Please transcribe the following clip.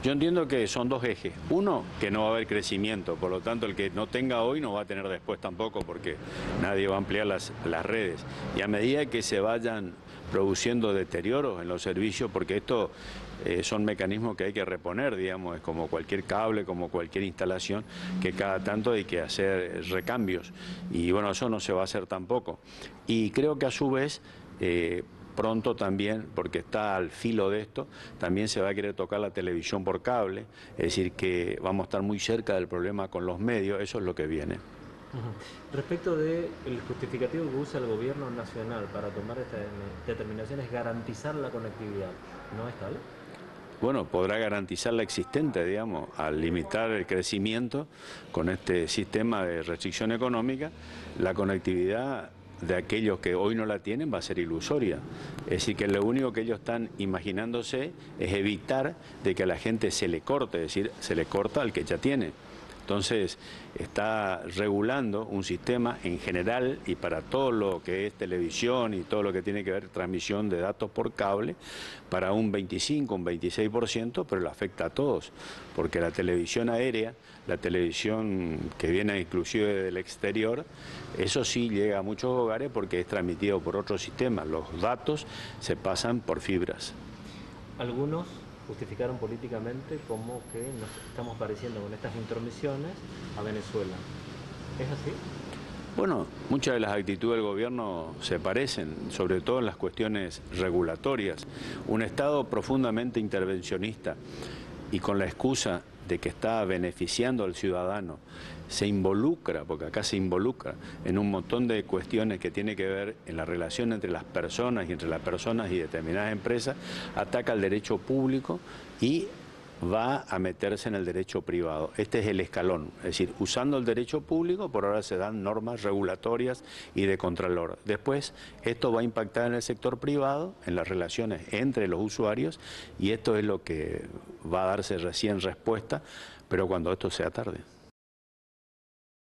Yo entiendo que son dos ejes. Uno, que no va a haber crecimiento, por lo tanto el que no tenga hoy no va a tener después tampoco, porque nadie va a ampliar las redes. Y a medida que se vayan produciendo deterioros en los servicios, porque esto son mecanismos que hay que reponer, digamos, es como cualquier cable, como cualquier instalación, que cada tanto hay que hacer recambios. Y bueno, eso no se va a hacer tampoco. Y creo que a su vez pronto también, porque está al filo de esto, también se va a querer tocar la televisión por cable, es decir, que vamos a estar muy cerca del problema con los medios, eso es lo que viene. Respecto del justificativo que usa el gobierno nacional para tomar esta determinación es garantizar la conectividad, ¿no es tal? Bueno, podrá garantizar la existente, digamos, al limitar el crecimiento con este sistema de restricción económica, la conectividad de aquellos que hoy no la tienen va a ser ilusoria. Es decir, que lo único que ellos están imaginándose es evitar de que a la gente se le corte, es decir, se le corta al que ya tiene. Entonces, está regulando un sistema en general y para todo lo que es televisión y todo lo que tiene que ver transmisión de datos por cable, para un 25, un 26%, pero lo afecta a todos, porque la televisión aérea, la televisión que viene inclusive del exterior, eso sí llega a muchos hogares porque es transmitido por otro sistema. Los datos se pasan por fibras. Algunos justificaron políticamente como que nos estamos pareciendo con estas intromisiones a Venezuela. ¿Es así? Bueno, muchas de las actitudes del gobierno se parecen, sobre todo en las cuestiones regulatorias. Un Estado profundamente intervencionista y con la excusa de que está beneficiando al ciudadano, se involucra, porque acá se involucra, en un montón de cuestiones que tiene que ver en la relación entre las personas y entre las personas y determinadas empresas, ataca el derecho público y va a meterse en el derecho privado. Este es el escalón, es decir, usando el derecho público, por ahora se dan normas regulatorias y de contralor. Después, esto va a impactar en el sector privado, en las relaciones entre los usuarios, y esto es lo que va a darse recién respuesta, pero cuando esto sea tarde.